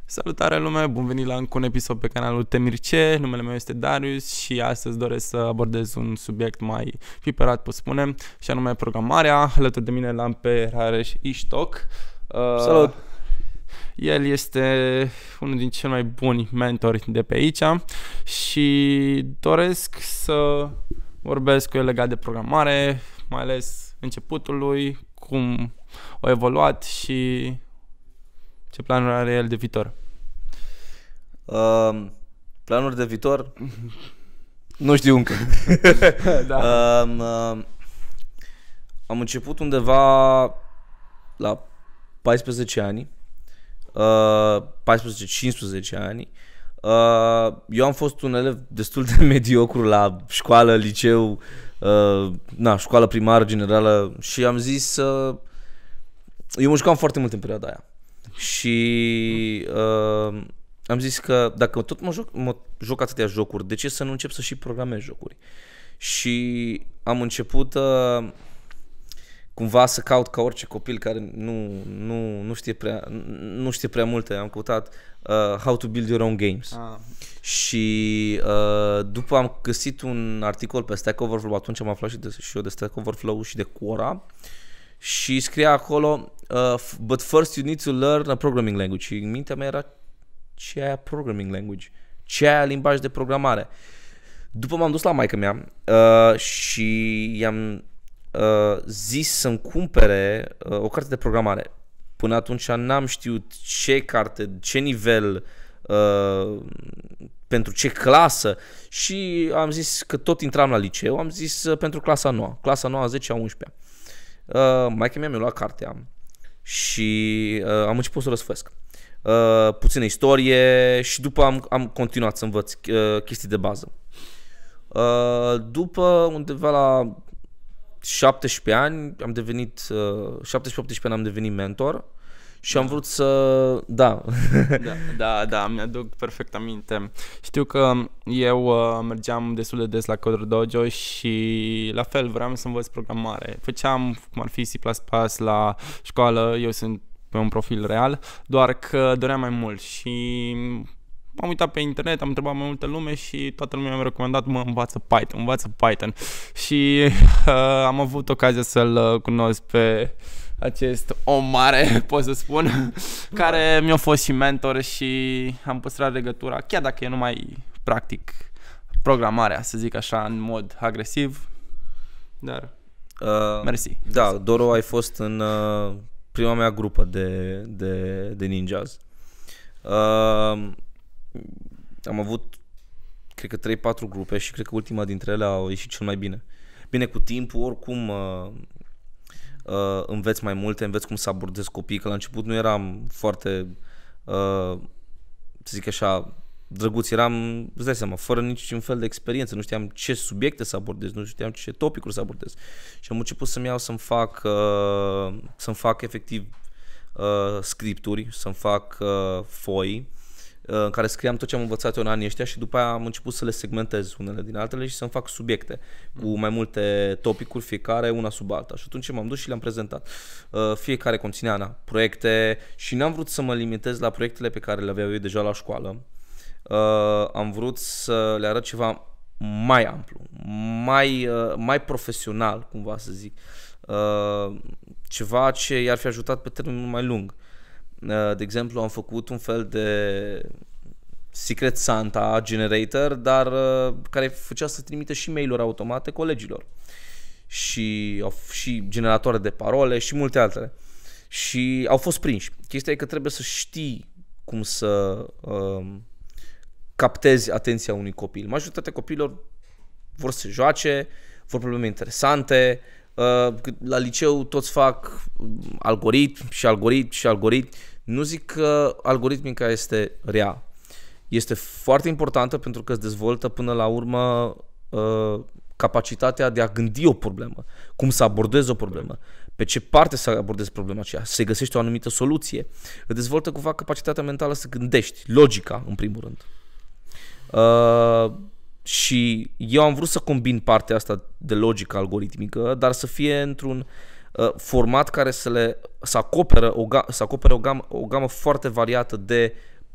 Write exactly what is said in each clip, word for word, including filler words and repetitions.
Salutare lume, bun venit la încă un episod pe canalul Temirce, numele meu este Darius și astăzi doresc să abordez un subiect mai piperat, pot spune, și anume programarea. Alături de mine l-am pe Rareș Ishtok. Uh, Salut! El este unul din cei mai buni mentori de pe aici și doresc să vorbesc cu el legat de programare, mai ales începutul lui, cum a evoluat și ce planuri are el de viitor? Uh, planuri de viitor? Nu știu încă. da. uh, uh, am început undeva la paisprezece ani, uh, paisprezece cincisprezece ani. Uh, eu am fost un elev destul de mediocru la școală, liceu, uh, na, școală primară, generală și am zis uh, eu mă jucam foarte mult în perioada aia. Și uh, am zis că dacă tot mă joc, mă joc atâtea jocuri, de ce să nu încep să și programez jocuri? Și am început uh, cumva să caut ca orice copil care nu, nu, nu, știe, prea, nu știe prea multe. Am căutat uh, How to Build Your Own Games. Ah. Și uh, după am găsit un articol pe Stack Overflow, atunci am aflat și, de, și eu de Stack Overflow și de Quora. Și scria acolo, uh, but first you need to learn a programming language. Și în mintea mea era, ce aia programming language? Ce aia limbaj de programare? După m-am dus la maică mea uh, și i-am uh, zis să-mi cumpere uh, o carte de programare. Până atunci n-am știut ce carte, ce nivel, uh, pentru ce clasă. Și am zis că tot intram la liceu, am zis uh, pentru clasa nouă, clasa nouă, a zecea, a unsprezecea. Uh, maica mea mi-a luat cartea și uh, am început să răsfăiesc uh, puțină istorie și după am, am continuat să învăț uh, chestii de bază. Uh, după undeva la șaptesprezece ani am devenit uh, șaptesprezece-optsprezece ani am devenit mentor și am vrut să... Da. da, da, da, mi-aduc perfect aminte. Știu că eu uh, mergeam destul de des la Coder Dojo și la fel vreau să învăț programare. Făceam cum ar fi C plus plus la școală, eu sunt pe un profil real, doar că doream mai mult și m-am uitat pe internet, am întrebat mai multă lume și toată lumea mi-a recomandat, mă, învață Python, învață Python. Și uh, am avut ocazia să-l cunosc pe acest om mare, pot să spun, care mi-a fost și mentor și am păstrat legătura, chiar dacă eu nu mai practic programarea, să zic așa, în mod agresiv, dar uh, mersi. Da, Doro, ai fost în uh, prima mea grupă de, de, de ninjas. Uh, am avut, cred că trei patru grupe și cred că ultima dintre ele au ieșit cel mai bine. Bine, cu timpul, oricum... Uh, Uh, înveți mai multe, înveți cum să abordezi copiii, că la început nu eram foarte, uh, să zic așa, drăguț, eram, îți dai seama, fără niciun fel de experiență, nu știam ce subiecte să abordez, nu știam ce topicuri să abordez și am început să-mi iau să-mi fac, uh, să-mi fac efectiv uh, scripturi, să-mi fac uh, foi în care scriam tot ce am învățat eu în anii ăștia și după aia am început să le segmentez unele din altele și să-mi fac subiecte cu mai multe topicuri, fiecare una sub alta. Și atunci m-am dus și le-am prezentat. Fiecare conținea na, proiecte și n-am vrut să mă limitez la proiectele pe care le aveau eu deja la școală. Am vrut să le arăt ceva mai amplu, mai, mai profesional, cumva să zic. Ceva ce i-ar fi ajutat pe termen mai lung. De exemplu, am făcut un fel de Secret Santa generator, dar uh, care făcea să trimite și mail-uri automate colegilor și, și generatoare de parole și multe altele. Și au fost prinși. Chestia e că trebuie să știi cum să uh, captezi atenția unui copil. Majoritatea copiilor vor să se joace, vor probleme interesante. La liceu toți fac algoritmi și algoritmi și algoritmi. Nu zic că algoritmica este rea. Este foarte importantă pentru că îți dezvoltă până la urmă capacitatea de a gândi o problemă, cum să abordezi o problemă, pe ce parte să abordezi problema aceea, să găsești o anumită soluție. Îți dezvoltă cumva capacitatea mentală să gândești, logica în primul rând. Uh, Și eu am vrut să combin partea asta de logică algoritmică, dar să fie într-un uh, format care să le să acoperă o, ga, să acopere o, gamă, o gamă foarte variată de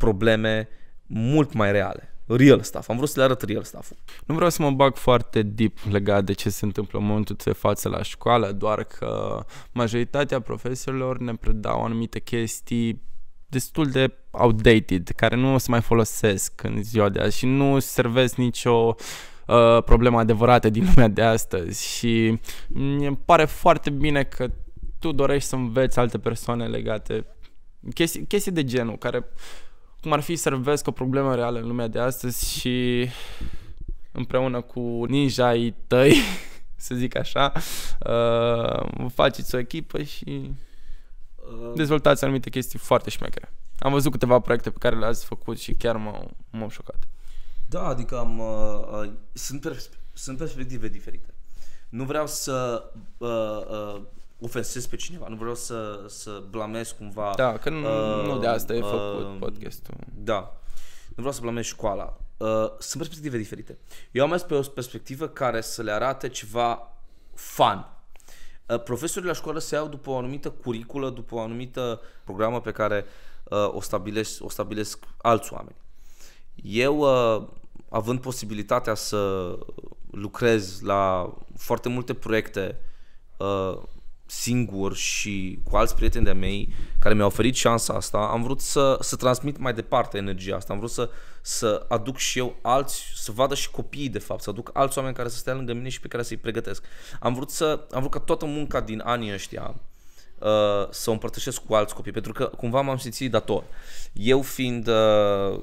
probleme mult mai reale. Real stuff. Am vrut să le arăt real stuff-ul. Nu vreau să mă bag foarte deep legat de ce se întâmplă în momentul de față la școală, doar că majoritatea profesorilor ne predau anumite chestii destul de outdated, care nu se mai folosesc în ziua de azi și nu servesc nicio uh, problemă adevărată din lumea de astăzi. Și îmi pare foarte bine că tu dorești să înveți alte persoane legate, chestii, chestii de genul, care cum ar fi servesc o problemă reală în lumea de astăzi și împreună cu ninja-ii tăi, să zic așa, uh, faceți o echipă și dezvoltați anumite chestii foarte șmechere. Am văzut câteva proiecte pe care le-ați făcut și chiar m-au, m-au șocat. Da, adică am, uh, uh, sunt, perspe- sunt perspective diferite. Nu vreau să uh, uh, ofensez pe cineva, nu vreau să, să blamez cumva. Da, că nu, uh, nu de asta e uh, făcut uh, podcastul. Da, nu vreau să blamez școala. Uh, sunt perspective diferite. Eu am mers pe o perspectivă care să le arate ceva fun. Uh, profesorii la școală se iau după o anumită curiculă, după o anumită programă pe care uh, o, stabilesc, o stabilesc alți oameni. Eu, uh, având posibilitatea să lucrez la foarte multe proiecte uh, singur și cu alți prieteni de-a mei care mi-au oferit șansa asta, am vrut să, să transmit mai departe energia asta, am vrut să, să aduc și eu alți, să vadă și copiii de fapt, să aduc alți oameni care să stea lângă mine și pe care să-i pregătesc. Am vrut, să, am vrut ca toată munca din anii ăștia uh, să o împărtășesc cu alți copii, pentru că cumva m-am simțit dator. Eu fiind uh,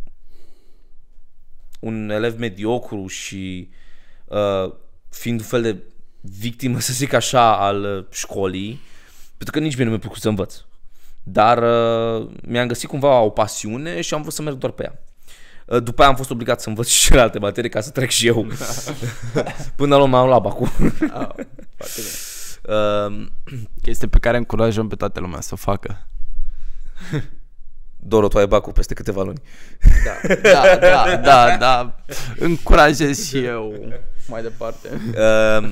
un elev mediocru și uh, fiind un fel de victimă, să zic așa, al școlii, pentru că nici mie nu mi-a plăcut să învăț. Dar uh, mi-am găsit cumva o pasiune și am vrut să merg doar pe ea. Uh, după aia am fost obligat să învăț și alte materii ca să trec și eu. Până la urmă am luat bacul. Oh, uh, Chestie pe care încurajăm pe toată lumea să o facă. Doro, tu ai bacul peste câteva luni. Da, da, da, da, da. Încurajez și eu mai departe. Uh,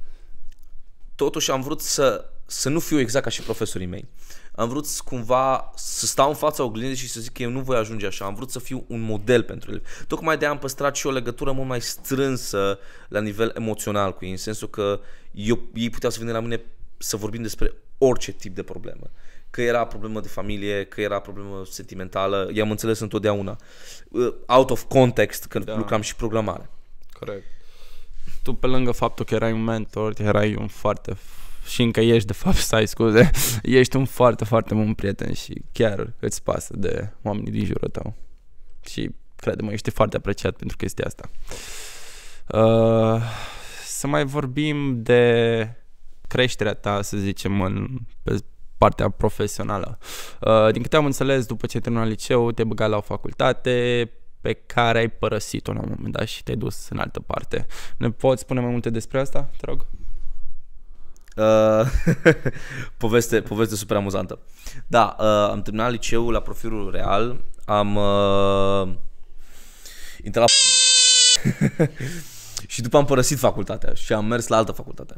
Totuși am vrut să, să nu fiu exact ca și profesorii mei. Am vrut cumva să stau în fața oglindii și să zic că eu nu voi ajunge așa. Am vrut să fiu un model pentru ele. Tocmai de-aia am păstrat și o legătură mult mai strânsă la nivel emoțional cu ei, în sensul că eu, ei puteau să vină la mine să vorbim despre orice tip de problemă. Că era problemă de familie, că era problemă sentimentală, i-am înțeles întotdeauna. Out of context, când da. lucram și programare. Corect. Tu, pe lângă faptul că erai un mentor, erai un foarte, și încă ești de fapt, să ai scuze, ești un foarte, foarte bun prieten și chiar îți pasă de oamenii din jurul tău. Și crede-mă, ești foarte apreciat pentru chestia asta. Uh, să mai vorbim de creșterea ta, să zicem, în, pe partea profesională. Uh, din câte am înțeles, după ce ai terminat liceu, te-ai băgat la o facultate pe care ai părăsit-o la un moment dat și te-ai dus în altă parte. Ne poți spune mai multe despre asta, te rog? Uh, poveste, poveste super amuzantă. Da, uh, am terminat liceul la profilul real, am uh, intrat la și după am părăsit facultatea și am mers la altă facultate.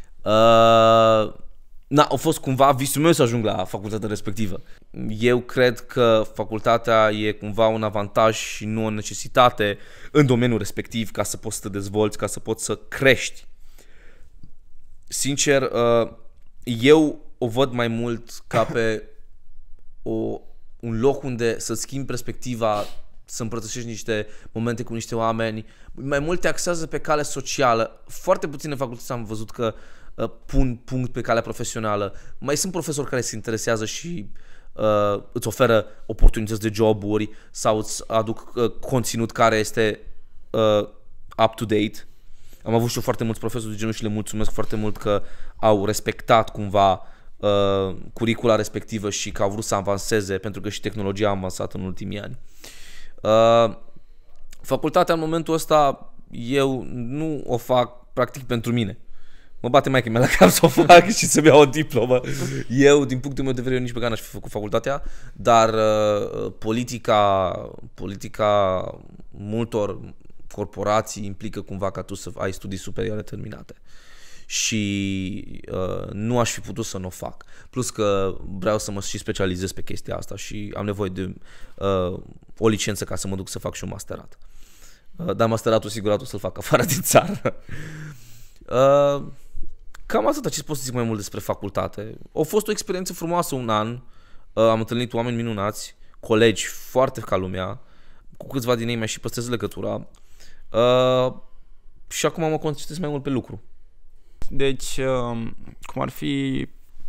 Uh, Na, a fost cumva visul meu să ajung la facultatea respectivă. Eu cred că facultatea e cumva un avantaj și nu o necesitate în domeniul respectiv ca să poți să te dezvolți, ca să poți să crești. Sincer, eu o văd mai mult ca pe o, un loc unde să-ți schimbi perspectiva, să împărtășești niște momente cu niște oameni. Mai mult te axează pe cale socială. Foarte puține facultăți am văzut că pun punct pe calea profesională. Mai sunt profesori care se interesează și uh, îți oferă oportunități de joburi sau îți aduc uh, conținut care este uh, up-to-date. Am avut și eu foarte mulți profesori de genul și le mulțumesc foarte mult că au respectat cumva uh, curicula respectivă și că au vrut să avanseze, pentru că și tehnologia a avansat în ultimii ani. Uh, facultatea în momentul ăsta eu nu o fac practic pentru mine. Mă bate maică mea la cap să o fac și să-mi iau o diplomă. Eu, din punctul meu de vedere, eu nici măcar n-aș fi făcut facultatea, dar uh, politica, politica multor corporații implică cumva ca tu să ai studii superioare terminate. și uh, nu aș fi putut să nu o fac. Plus că vreau să mă și specializez pe chestia asta și am nevoie de uh, o licență ca să mă duc să fac și un masterat. Uh, dar masteratul sigurat o să-l fac afară din țară. uh, cam atât, ce pot să zic mai mult despre facultate. A fost o experiență frumoasă un an, uh, am întâlnit oameni minunați, colegi foarte ca lumea, cu câțiva din ei mai și păstrez legătura. Uh, și acum mă concentrez mai mult pe lucru. Deci, uh, cum ar fi,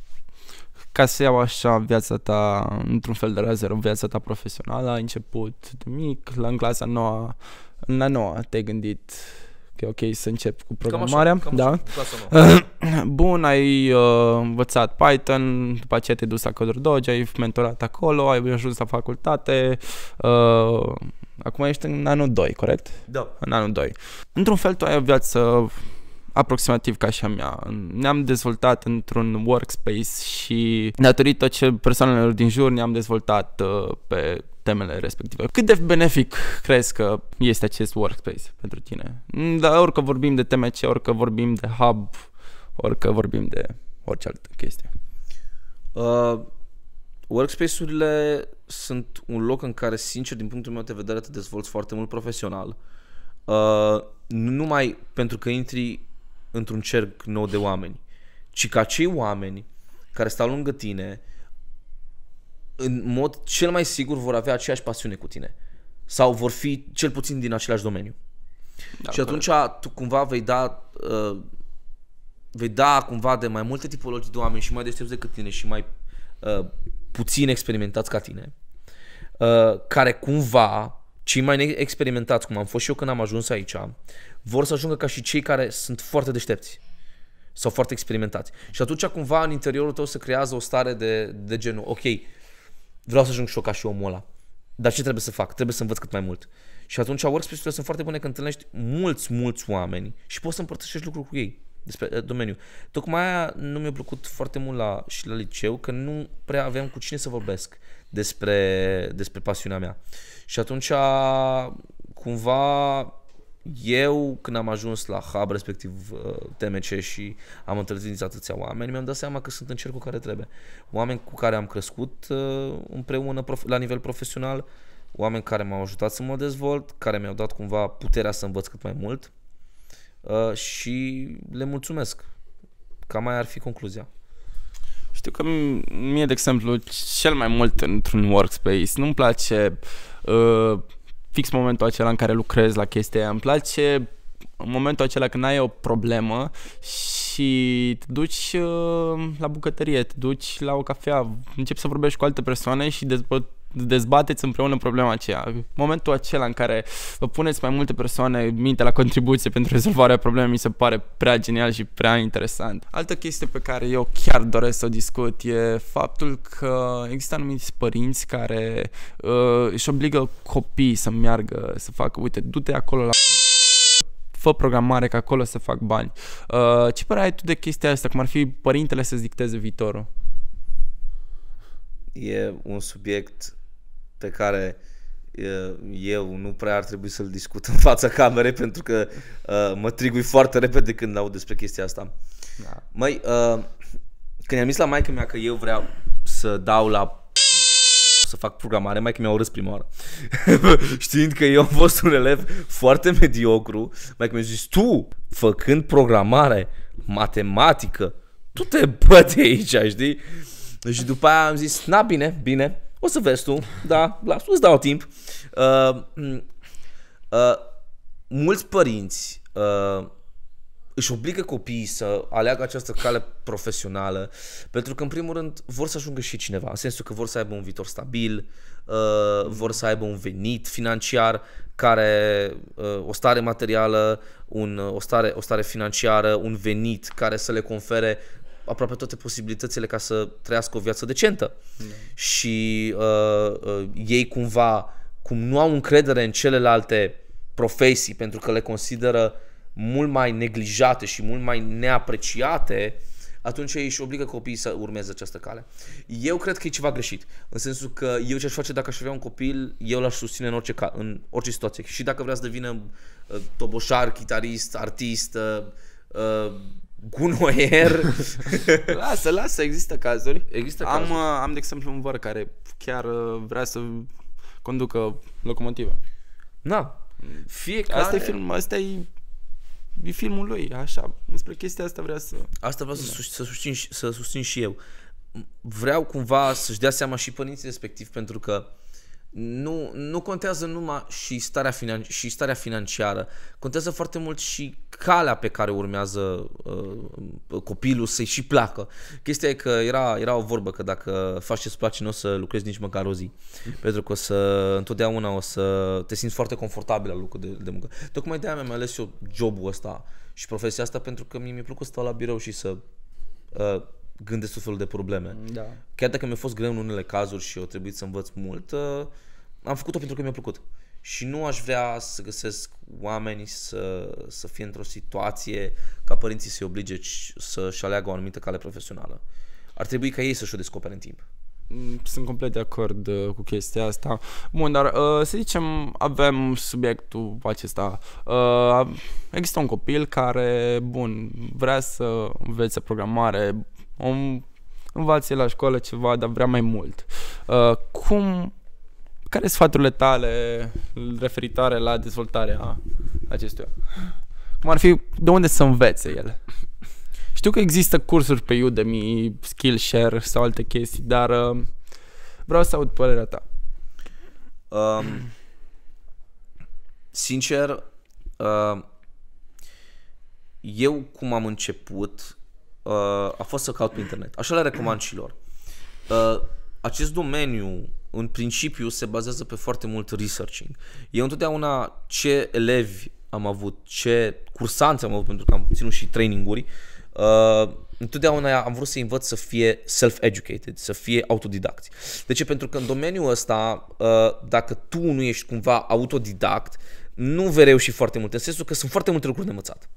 ca să iau așa viața ta, într-un fel de la zero, viața ta profesională, ai început de mic, la în clasa noua, în a noua te-ai gândit că e ok să încep cu programarea. Cam așa, cam da? așa, clasa nouă. Bun, ai uh, învățat Python, după aceea te-ai dus la CoderDojo, ai mentorat acolo, ai ajuns la facultate, uh, acum ești în anul doi, corect? Da. În anul doi. Într-un fel tu ai o viață aproximativ ca și a mea. Ne-am dezvoltat într-un workspace și datorită ce persoanelor din jur ne-am dezvoltat uh, pe temele respective. Cât de benefic crezi că este acest workspace pentru tine? Dar orică vorbim de T M C, orică vorbim de hub, orică vorbim de orice altă chestie. Uh, workspace-urile sunt un loc în care, sincer, din punctul meu de vedere, te dezvolți foarte mult profesional. Uh, nu numai pentru că intri într-un cerc nou de oameni, ci ca cei oameni care stau lângă tine în mod cel mai sigur vor avea aceeași pasiune cu tine sau vor fi cel puțin din același domeniu. Da, și atunci corect. Tu cumva vei da uh, vei da cumva de mai multe tipologii de oameni și mai deștepți decât tine și mai uh, puțin experimentați ca tine, uh, care cumva cei mai experimentați, cum am fost și eu când am ajuns aici, vor să ajungă ca și cei care sunt foarte deștepți sau foarte experimentați. Și atunci cumva în interiorul tău se creează o stare de, de genul, ok, vreau să ajung și eu ca și omul ăla, dar ce trebuie să fac? Trebuie să învăț cât mai mult. Și atunci workspace-urile sunt foarte bune când întâlnești mulți, mulți oameni și poți să împărtășești lucruri cu ei despre domeniu. Tocmai aia nu mi-a plăcut foarte mult la, și la liceu, că nu prea aveam cu cine să vorbesc despre, despre pasiunea mea. Și atunci cumva eu, când am ajuns la hub, respectiv T M C, și am întâlnit atâția oameni, mi-am dat seama că sunt în cercul care trebuie. Oameni cu care am crescut împreună la nivel profesional, oameni care m-au ajutat să mă dezvolt, care mi-au dat cumva puterea să învăț cât mai mult și le mulțumesc. Cam mai ar fi concluzia. Știu că mie, de exemplu, cel mai mult într-un workspace nu-mi place uh, fix momentul acela în care lucrez la chestia aia. Îmi place momentul acela când ai o problemă și te duci uh, la bucătărie, te duci la o cafea, începi să vorbești cu alte persoane și dezbă- dezbateți împreună problema aceea. Momentul acela în care vă puneți mai multe persoane minte la contribuție pentru rezolvarea problemei mi se pare prea genial și prea interesant. Altă chestie pe care eu chiar doresc să o discut e faptul că există anumiți părinți care uh, își obligă copiii să meargă, să facă, uite, du-te acolo la fă programare, că acolo să fac bani. Uh, ce părere ai tu de chestia asta, cum ar fi părintele să-ți dicteze viitorul? E un subiect pe care eu nu prea ar trebui să-l discut în fața camerei, pentru că uh, mă trigui foarte repede când aud despre chestia asta. Da. Măi, uh, când i-am zis la maică mea că eu vreau să dau la să fac programare, maică mi-a urât prima oară. Știind că eu am fost un elev foarte mediocru, maică mi-a zis, tu, făcând programare, matematică, tu te băte aici, știi? Și după aia am zis, na, bine, bine, o să vezi tu, da, las, îți dau timp. Uh, uh, mulți părinți uh, își obligă copiii să aleagă această cale profesională pentru că, în primul rând, vor să ajungă și cineva, în sensul că vor să aibă un viitor stabil, uh, vor să aibă un venit financiar, care, uh, o stare materială, un, o, stare, o stare financiară, un venit care să le confere aproape toate posibilitățile ca să trăiască o viață decentă. Mm. Și uh, uh, ei cumva, cum nu au încredere în celelalte profesii pentru că le consideră mult mai neglijate și mult mai neapreciate, atunci ei își obligă copiii să urmeze această cale. Eu cred că e ceva greșit, în sensul că eu ce aș face dacă aș avea un copil, eu l-aș susține în orice, ca, în orice situație. Și dacă vrea să devină uh, toboșar, chitarist, artist, uh, uh, gunoier. Lasă, lasă, există cazuri. Există am, cazuri. am de exemplu un văr care chiar vrea să conducă locomotivă. Na, fiecare... Asta e film, asta e, e filmul lui, așa, despre chestia asta vrea să... Asta vreau să, sus, să, susțin, să susțin și eu. Vreau cumva să-și dea seama și părinții respectiv, pentru că nu, nu contează numai și starea, finan- și starea financiară, contează foarte mult și calea pe care urmează uh, copilul să-i și placă. Chestia e că era, era o vorbă că dacă faci ce-ți place, nu o să lucrezi nici măcar o zi, pentru că o să, întotdeauna o să te simți foarte confortabil la locul de, de muncă. Tocmai de-aia mi-am ales eu jobul ăsta și profesia asta, pentru că mie mi-e plăcut să stau la birou și să uh, gândesc tot felul de probleme. Da. Chiar dacă mi-a fost greu în unele cazuri și eu trebuit să învăț mult, uh, am făcut-o pentru că mi-a plăcut. Și nu aș vrea să găsesc oameni să, să fie într-o situație ca părinții să-i oblige să-și aleagă o anumită cale profesională. Ar trebui ca ei să-și o descopere în timp. Sunt complet de acord uh, cu chestia asta. Bun, dar uh, să zicem avem subiectul acesta. Uh, există un copil care, bun, vrea să învețe programare, om, învață la școală ceva, dar vrea mai mult. Uh, cum, care sunt sfaturile tale referitoare la dezvoltarea acestuia? Cum ar fi, de unde să învețe el? Știu că există cursuri pe Udemy, Skillshare sau alte chestii, dar uh, vreau să aud părerea ta. Um, sincer, uh, eu cum am început uh, a fost să caut pe internet. Așa le recomand și lor. Uh, acest domeniu, în principiu, se bazează pe foarte mult researching. Eu întotdeauna ce elevi am avut, ce cursanți am avut, pentru că am ținut și training-uri, Uh, întotdeauna am vrut să învăț să fie self-educated, să fie autodidacți. De ce? Pentru că în domeniul ăsta, uh, dacă tu nu ești cumva autodidact, nu vei reuși foarte mult, în sensul că sunt foarte multe lucruri de învățat.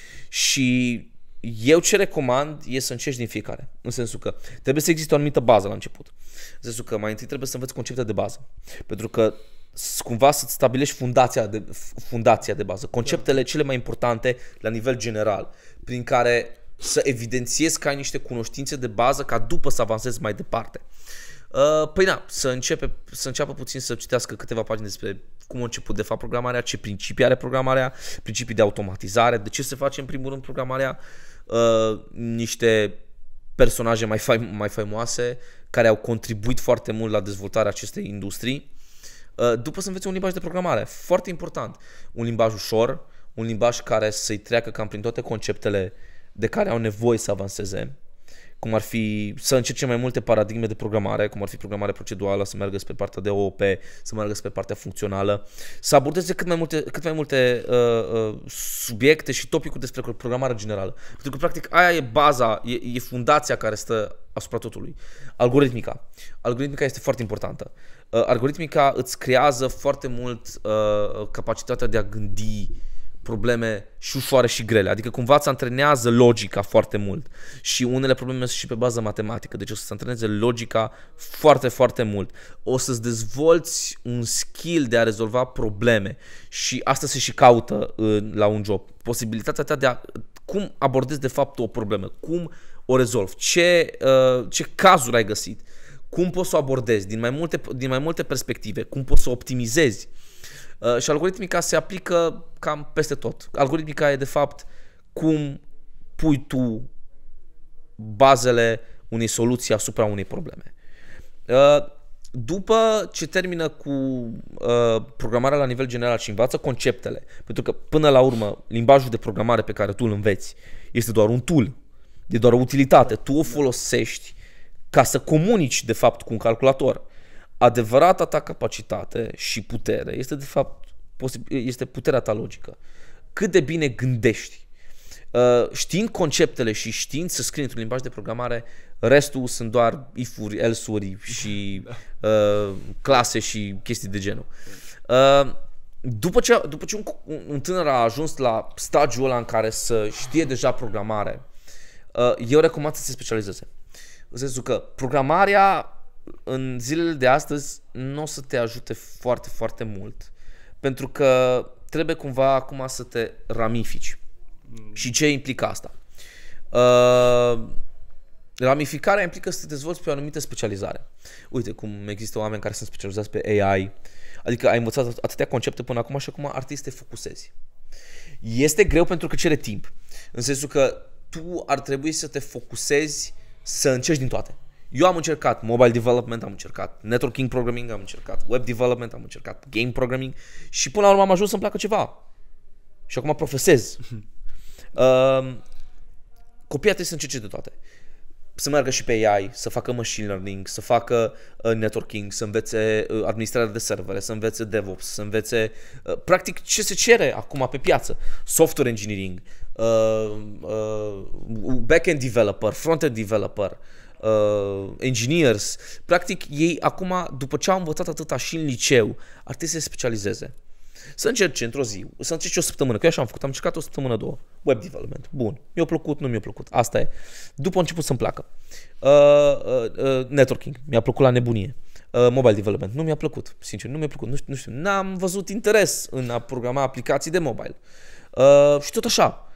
Și eu ce recomand e să încerci din fiecare. În sensul că trebuie să existe o anumită bază la început. În sensul că mai întâi trebuie să înveți concepte de bază. Pentru că cumva să-ți stabilești fundația de, fundația de bază. Conceptele cele mai importante la nivel general, prin care să evidențiezi că ai niște cunoștințe de bază ca după să avansezi mai departe. Uh, păi da, să, începe, să înceapă puțin să citească câteva pagini despre cum a început de fapt programarea, ce principii are programarea, principii de automatizare, de ce se face în primul rând programarea, uh, niște personaje mai, faim, mai faimoase care au contribuit foarte mult la dezvoltarea acestei industrii. Uh, după să înveți un limbaj de programare, foarte important, un limbaj ușor, un limbaj care să-i treacă cam prin toate conceptele de care au nevoie să avanseze, cum ar fi să încerce mai multe paradigme de programare, cum ar fi programare procedurală, să meargă spre partea de O O P, să meargă spre partea funcțională, să abordeze cât mai multe, cât mai multe uh, uh, subiecte și topicuri despre programare generală. Pentru că, practic, aia e baza, e, e fundația care stă asupra totului. Algoritmica. Algoritmica este foarte importantă. Uh, algoritmica îți creează foarte mult uh, capacitatea de a gândi probleme și ușoare și grele, adică cumva îți antrenează logica foarte mult și unele probleme sunt și pe bază matematică, deci o să-ți antreneze logica foarte, foarte mult. O să-ți dezvolți un skill de a rezolva probleme și asta se și caută în, la un job. Posibilitatea ta de a, cum abordezi de fapt o problemă, cum o rezolvi, ce, uh, ce cazuri ai găsit, cum poți să o abordezi din mai multe, din mai multe perspective, cum poți să o optimizezi. Uh, și algoritmica se aplică cam peste tot. Algoritmica e de fapt cum pui tu bazele unei soluții asupra unei probleme. Uh, după ce termină cu uh, programarea la nivel general și învață conceptele, pentru că până la urmă limbajul de programare pe care tu îl înveți este doar un tool, e doar o utilitate. Tu o folosești ca să comunici de fapt cu un calculator. Adevărata ta capacitate și putere este de fapt este puterea ta logică. Cât de bine gândești. Uh, știind conceptele și știind să scrii într-un limbaj de programare, restul sunt doar if-uri, else-uri și uh, clase și chestii de genul. Uh, după ce, după ce un, un tânăr a ajuns la stadiul ăla în care să știe deja programare, uh, eu recomand să se specializeze. În sensul că programarea în zilele de astăzi nu o să te ajute foarte, foarte mult, pentru că trebuie cumva acum să te ramifici. Mm. Și ce implică asta? Uh, ramificarea implică să te dezvolți pe o anumită specializare. Uite cum există oameni care sunt specializați pe A I, adică ai învățat atâtea concepte până acum și acum ar trebui să te focusezi. Este greu pentru că cere timp, în sensul că tu ar trebui să te focusezi să încerci din toate. Eu am încercat mobile development, am încercat networking programming, am încercat web development, am încercat game programming și până la urmă am ajuns să-mi placă ceva. Și acum profesez. uh, copiii trebuie să încerce de toate. Să meargă și pe A I, să facă machine learning, să facă uh, networking, să învețe uh, administrarea de servere, să învețe DevOps, să învețe uh, practic ce se cere acum pe piață. Software engineering, uh, uh, back-end developer, front-end developer, uh, engineers. Practic ei acum, după ce au învățat atâta și în liceu, ar trebui să se specializeze. Să încerce într-o zi, să încerce o săptămână, că eu așa am făcut, am încercat o săptămână, două. Web development, bun, mi-a plăcut, nu mi-a plăcut, asta e. După a început să-mi placă. Uh, uh, uh, networking, mi-a plăcut la nebunie. Uh, mobile development, nu mi-a plăcut, sincer, nu mi-a plăcut, nu știu, nu știu, n-am văzut interes în a programa aplicații de mobile. Uh, și tot așa,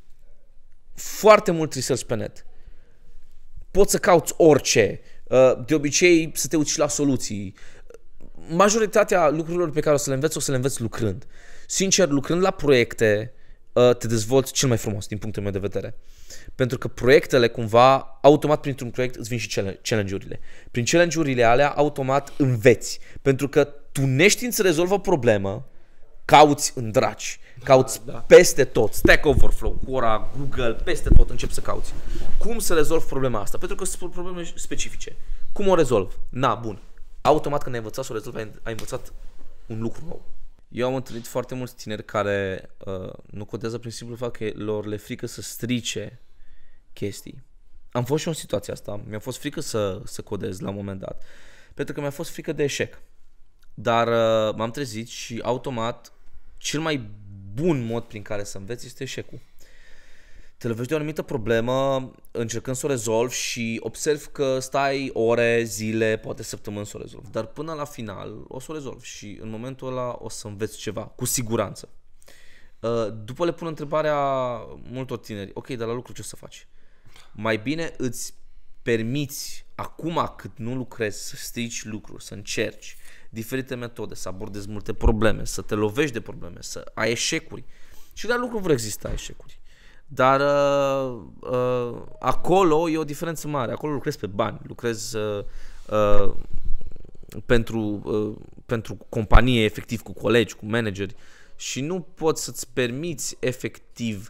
foarte mult research pe net. Poți să cauți orice, uh, de obicei să te uiți și la soluții. Majoritatea lucrurilor pe care o să le înveți, o să le înveți lucrând. Sincer, lucrând la proiecte, te dezvolți cel mai frumos din punctul meu de vedere. Pentru că proiectele cumva, automat printr-un proiect îți vin și challenge-urile. Prin challenge-urile alea, automat înveți. Pentru că tu neștiind să rezolvi o problemă, cauți în draci, cauți da, da. peste tot, Stack Overflow, Quora, Google, peste tot începi să cauți. Cum să rezolvi problema asta? Pentru că sunt probleme specifice. Cum o rezolv? Na, bun. Automat când ai învățat să o rezolvi, ai învățat un lucru nou. Eu am întâlnit foarte mulți tineri care uh, nu codează prin simplu fapt că lor le frică să strice chestii. Am fost și în situația asta, mi-a fost frică să, să codez la un moment dat, pentru că mi-a fost frică de eșec. Dar uh, m-am trezit și automat cel mai bun mod prin care să înveți este eșecul. Te lovești de o anumită problemă încercând să o rezolvi și observi că stai ore, zile, poate săptămâni să o rezolvi. Dar până la final o să o rezolvi și în momentul ăla o să înveți ceva, cu siguranță. După le pun întrebarea multor tineri, ok, dar la lucru ce o să faci? Mai bine îți permiți acum cât nu lucrezi să strici lucruri, să încerci diferite metode, să abordezi multe probleme, să te lovești de probleme, să ai eșecuri. Și la lucru vor exista eșecuri. Dar uh, uh, acolo e o diferență mare. Acolo lucrezi pe bani, lucrezi uh, uh, pentru, uh, pentru companie, efectiv, cu colegi, cu manageri și nu poți să-ți permiți efectiv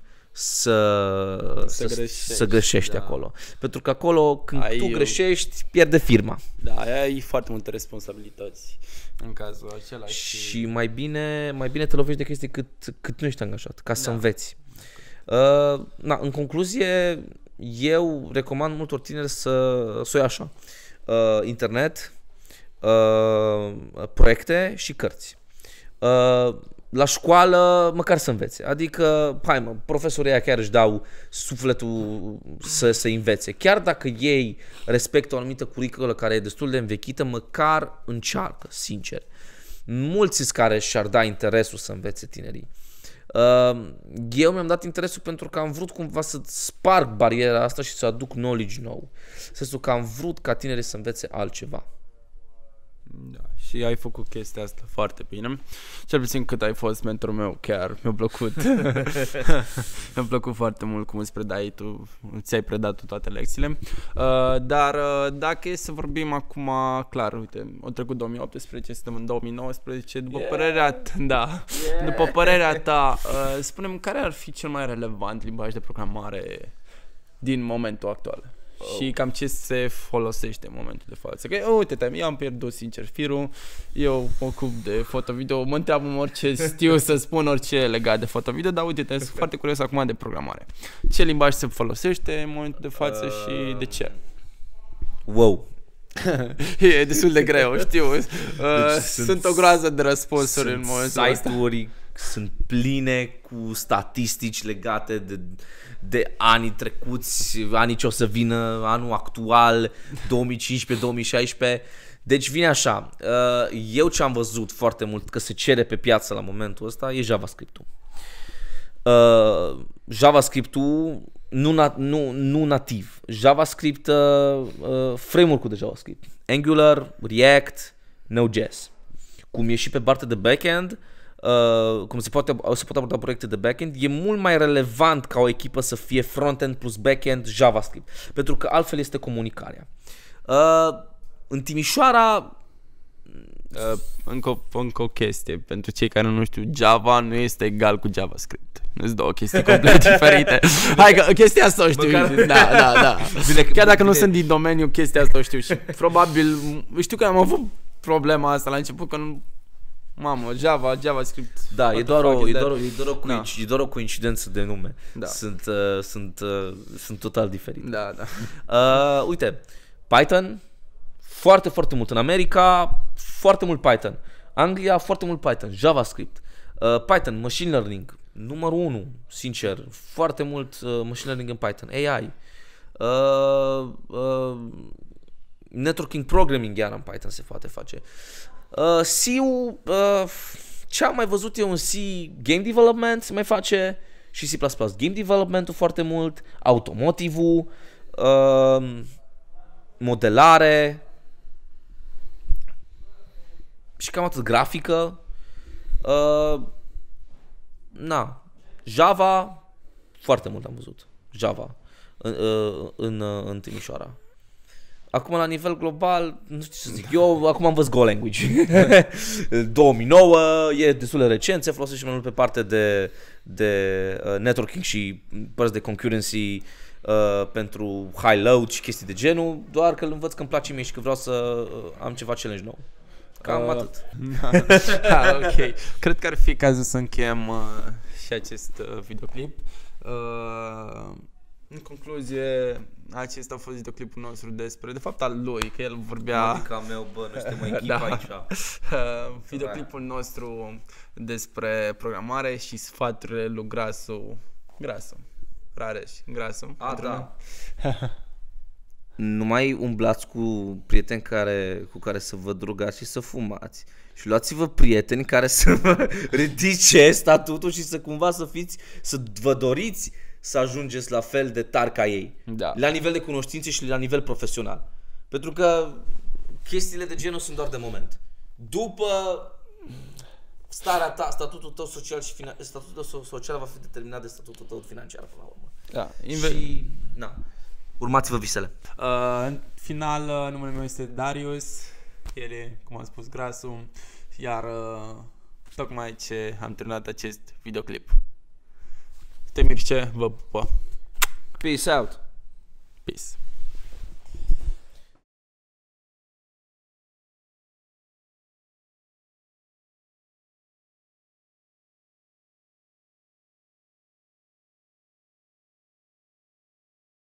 să, să, greșești, să greșești da. acolo. Pentru că acolo când ai tu greșești, pierde firma. Da, ai foarte multe responsabilități în cazul acela. Și, și mai, bine, mai bine te lovești de chestii cât, cât nu ești angajat, ca da. să înveți. Uh, na, în concluzie, eu recomand multor tineri să, să o ia așa. Uh, internet, uh, proiecte și cărți. Uh, la școală, măcar să învețe. Adică, hai mă, profesorii ăia chiar își dau sufletul să se învețe. Chiar dacă ei respectă o anumită curiculă care e destul de învechită, măcar încearcă, sincer. Mulți care și-ar da interesul să învețe tinerii. Eu mi-am dat interesul pentru că am vrut cumva să sparg bariera asta și să aduc knowledge nou. Sensul că am vrut ca tinerii să învețe altceva. Da, și ai făcut chestia asta foarte bine. Cel puțin cât ai fost mentorul meu, chiar mi-a plăcut. Mi-a plăcut foarte mult cum îți predai tu, ți-ai predat tu toate lecțiile. Uh, dar uh, dacă e să vorbim acum, clar, uite, au trecut două mii optsprezece, suntem în două mii nouăsprezece, după yeah. părerea ta, da, yeah. după părerea ta, uh, spune-mi care ar fi cel mai relevant limbaj de programare din momentul actual? Oh. Și cam ce se folosește în momentul de față. Că, uite-te, eu am pierdut sincer firul, eu mă ocup de foto-video, mă întreabă orice știu să spun orice legat de foto-video, dar uite-te, sunt foarte curios acum de programare. Ce limbaj se folosește în momentul de față uh... și de ce? Wow! E destul de greu, știu. Uh, deci sunt, sunt o groază de răspunsuri în momentul ăsta. Site-uri sunt pline cu statistici legate de, de anii trecuți, anii ce o să vină, anul actual, două mii cincisprezece două mii șaisprezece. Deci vine așa, eu ce am văzut foarte mult că se cere pe piață la momentul ăsta e JavaScript-ul. JavaScript-ul nu, na, nu, nu nativ. JavaScript, uh, uh, framework-ul de JavaScript. Angular, React, Node.js. Cum e și pe partea de backend, uh, cum se poate, se poate aborda proiecte de backend, e mult mai relevant ca o echipă să fie frontend plus backend JavaScript. Pentru că altfel este comunicarea. Uh, în Timișoara... Uh, încă, încă o chestie, pentru cei care nu știu, Java nu este egal cu JavaScript. Sunt două chestii complet diferite. Hai că chestia asta o știu. Măcar... Da, da, da. Bine, chiar dacă bine. Nu sunt din domeniu, chestia asta o știu și probabil, știu că am avut problema asta la început, că nu... Mamă, Java, JavaScript. Da, e doar, o, e, doar o, e, doar o da. e doar o coincidență de nume. Da. Sunt, uh, sunt, uh, sunt total diferite. Da, da. Uh, uite, Python, foarte, foarte mult în America, foarte mult Python. Anglia, foarte mult Python, JavaScript. Uh, Python, machine learning, numărul unu, sincer, foarte mult uh, machine learning în Python, A I. Uh, uh, networking programming iar în Python se poate face. Uh, C-ul, uh, ce am mai văzut eu în C, game development se mai face și C plus plus, game development-ul foarte mult, automotive-ul, uh, modelare și cam atât, grafică. Uh, na, Java, foarte mult am văzut, Java în, uh, în, uh, în Timișoara. Acum, la nivel global, nu știu ce să zic, eu acum am văzut Go Language. două mii nouă, e destul de recent, se folosește mai mult pe parte de, de uh, networking și părți de concurrency uh, pentru high load și chestii de genul, doar că îl învăț că îmi place mie și că vreau să uh, am ceva challenge nou. Cam uh, atât. Da, ok. Cred că ar fi cazul să încheiem uh, și acest uh, videoclip. Uh, În concluzie, acesta a fost videoclipul nostru despre, de fapt al lui, că el vorbea... Adică meu, bă, nu suntem o echipă da. aici. Uh, videoclipul nostru despre programare și sfaturile lui Grasu. Grasu. Rareș. Grasu. A, da. Nu mai umblați cu prieteni care, cu care să vă drugați și să fumați. Și luați-vă prieteni care să vă ridice statutul și să cumva să fiți, să vă doriți să ajungeți la fel de tari ca ei. Da. La nivel de cunoștințe și la nivel profesional. Pentru că chestiile de genul sunt doar de moment. După starea ta, statutul tău social și finan- statutul tău social va fi determinat de statutul tău financiar până la urmă. Da. Inve- și na, urmați-vă visele. Uh, în final, uh, numele meu este Darius. El e, cum am spus, Grasu. Iar uh, tocmai ce am terminat acest videoclip. Te Mircea, vă pupă. Peace out. Peace.